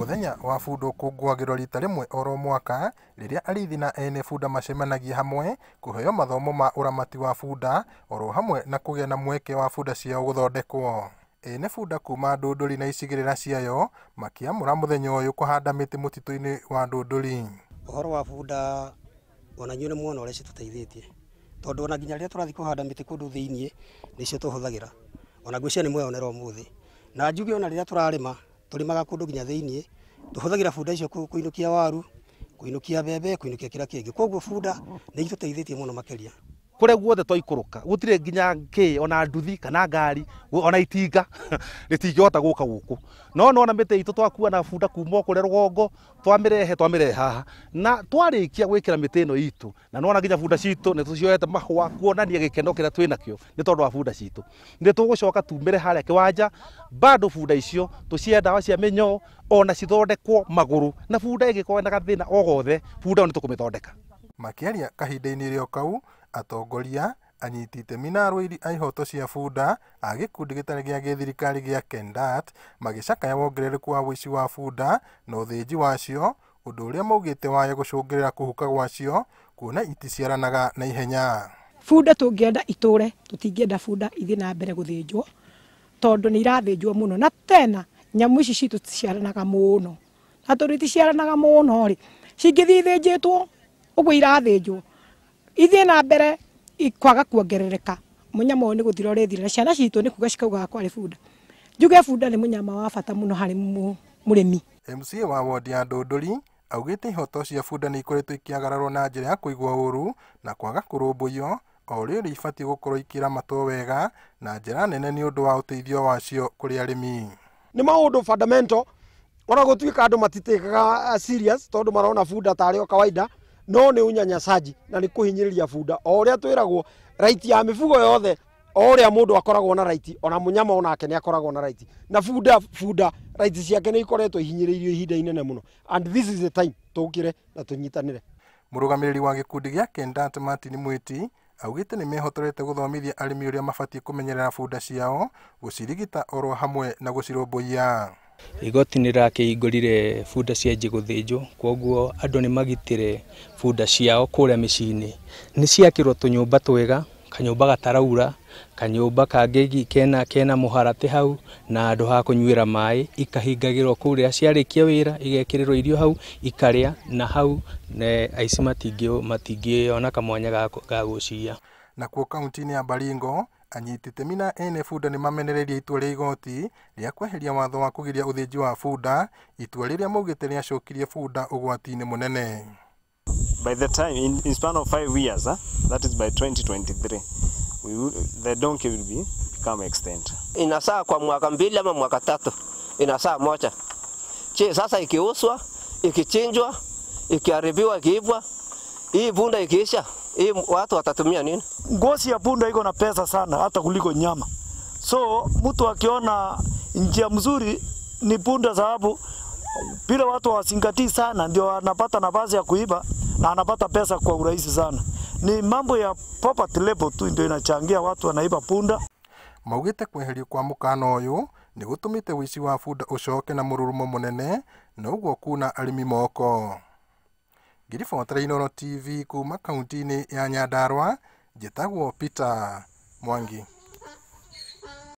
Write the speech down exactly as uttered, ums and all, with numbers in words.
Muthenya wa bunda ũkũngũagĩrwo rita rĩmwe oro mwaka rĩrĩa arithi na ene bunda macemanagia hamwe kũheo mathomo ma ũramati wa bunda oro hamwe na kũgĩa na mweke wa bunda ciao gũthondekwo. Ene bunda kuma Ndũndũri na icigĩrĩra ciayo makĩamũra mũthenya ũyũ kũhanda mĩtĩ mũtitũ-inĩ wa Ndũndũri. Ũhoro wa bunda ona nyuĩ nĩ muona ũrĩa citũteithĩtie, tondũ ona nginya rĩrĩa tũrathiĩ kũhanda mĩtĩ kũndũ thĩiniĩ nĩcio tũhũthagĩra, ona ngwĩciria nĩ mweyonera ũmũthĩ. Na njuge ona rĩrĩa tũrarĩma tũrĩmaga kũndũ nginya thĩiniĩ tũhũthagĩra bunda icio kũinũkia waru, kũinũkia mbembe, kũinũkia kĩrĩa kĩngĩ. Koguo bunda nĩ itũteithĩtie mũno makĩria. Kũrĩa guothe twaikũrũka gũtirĩ nginya kĩ ona nduthi kana ngari ona itinga rĩtingĩhota gũka gũkũ. No no ona mĩtĩ itũ twakua na bunda kuma kũrĩa rũgongo twamĩrehe twamĩrehe haha na twarĩkia gwĩkĩra mĩtĩ ĩno itũ na nona nginya bunda citũ nĩ tũciohete mahũa kuonania gĩkeno kĩrĩa twĩnakĩo nĩ tondũ wa bunda citũ. Nĩ tũgũcoka tumĩre harĩa kĩwanja bado bunda icio tũcihe ndawa cia mĩnyoo ona cithondekwo magũrũ, na bunda ĩngĩkorwo na gathĩna o gothe bunda nĩ tũkũmĩthondeka. Makĩaria kahinda-inĩ rĩo kau, atongoria, anyiti itemi na arũĩri a ihoto cia bunda a gĩkundi gĩtarĩ gĩa gĩthirikari gĩa Kendat magĩcakaya wongerereku wa ũici wa bunda na ũthĩnji wacio, ũndũ ũrĩa maugĩte waya gũcũngĩrĩra kũhuka gwacio kuona iticiaranaga na ihenya. Bunda tũngĩenda itũre tũtingĩenda bunda ithiĩ na mbere gũthĩnjwo tondũ nĩ irathĩnjwo mũno, na tena nyamũ ici citũ ciciaranaga mũno, na tondũ iticiaranaga mũno rĩ cingĩthiĩ ithĩnjĩtwo ũguo irathĩnjwo ithiĩ na mbere ikwaga kuongerereka, mũnyama ũyũ nĩ gũthira ũrĩthira na ciana citũ nĩ kuga cikaugaga kwarĩ bunda. Njuge bunda nĩ mũnyama wa bata mũno harĩ mũrĩmi. M C A wa wodi ya Ndũndũri augĩte ihoto cia bunda nĩ ikoretwo ikĩagararwo na njĩra ya kũigua ũru na kwaga kũrũmbũiyo, o rĩrĩ ibatiĩ gũkorwo ikĩramatwo wega na njĩra nene nĩ ũndũ wa ũteithio wacio kũrĩ arĩmi. Nĩ maũndũ fundamental ona gũtuĩka andũ matitĩkaga serious tondũ marona bunda tarĩ o kawaida, no nĩ unyanyasaji na nĩ kũhinyĩrĩria bunda. O ũrĩa twĩragwo right ya mĩfugo yothe, o ũrĩa mũndũ akoragwo na right, ona mũnyama onake nĩ akoragwo na right, na bunda bunda right ciake nĩ ikoretwo ihinyĩrĩirio ihinda inene mũno, and this is the time tũkire na tũnyitanĩre. Mũrũgamĩrĩri wa gĩkundi gĩa Kendat Martin Mwĩti augĩte nĩ mehotorete gũthomithia arĩmi ũrĩa mabatiĩ kũmenyerera bunda ciao, gũcirigita oro hamwe na gũcirũmbũiya. Igoti nĩ rakĩhingũrire bunda cianjie gũthĩnjwo, koguo andũ nĩ magitĩre bunda ciao kũrĩa mĩciĩ-inĩ. Nĩ ciakĩrwo tũnyũmba twega, kanyũmba gataraura, kanyũmba kangĩ kena kena mũharatĩ hau na andũ ha kũnyuĩra maĩ, ikahingagĩrwo kũrĩa ciarĩkia wĩra igekĩrĩrwo irio hau ikarĩa, na hau aici matingĩ matingĩona kamwanya ga gũciya. Nakuo kaunti-inĩ ya Baringo anyiti itemi na ene bunda nĩ mamenereirie itua rĩa igoti rĩa kweheria watho wa kũgiria ũthĩnji wa bunda, itua rĩrĩa maugĩte rĩacokirie bunda ũgwati-inĩ mũnene. By the time in, in span of five years, huh? That is by twenty twenty-three, we will, the donkey will be become extinct. Inasaa kwa mwaka mbili ama mwaka tatu, inasaa moja. Che, sasa ikiuswa, ikichinjwa, ikiharibiwa, ikiibwa, hii bunda ikiisha, hii watu watatumia nini? Ngozi ya bunda iko na pesa sana hata kuliko nyama. So mtu akiona njia mzuri ni bunda, sababu bila watu wasingatii sana ndio anapata nafasi ya kuiba na anapata pesa kwa urahisi sana. Ni mambo ya property label tu ndio inachangia watu wanaiba bunda. Maugĩte kweherio kwa mũkana ũyũ nĩ gũtũmĩte ũici wa bunda ũcoke na mũrurumo mũnene na ũguo kuna arĩmi moko. Ngiribotera Inooro T V kuma kaunti-inĩ ya Nyandarua, njĩtagwo Peter Mwangi.